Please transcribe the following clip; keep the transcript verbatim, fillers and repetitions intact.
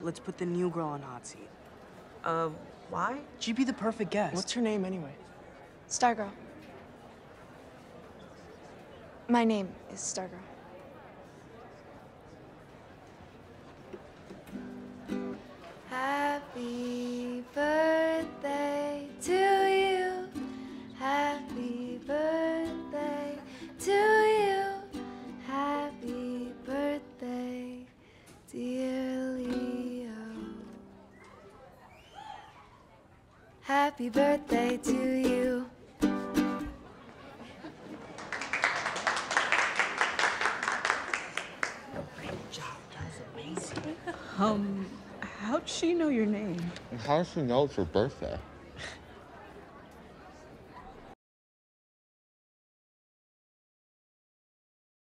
Let's put the new girl on hot seat. Uh, why? She'd be the perfect guest. What's her name anyway? Stargirl. My name is Stargirl. Happy birthday to you. Happy birthday to you. Happy birthday, dear Leo. Happy birthday to you. Great job, that's amazing. Um, how'd she know your name? How does she know it's her birthday?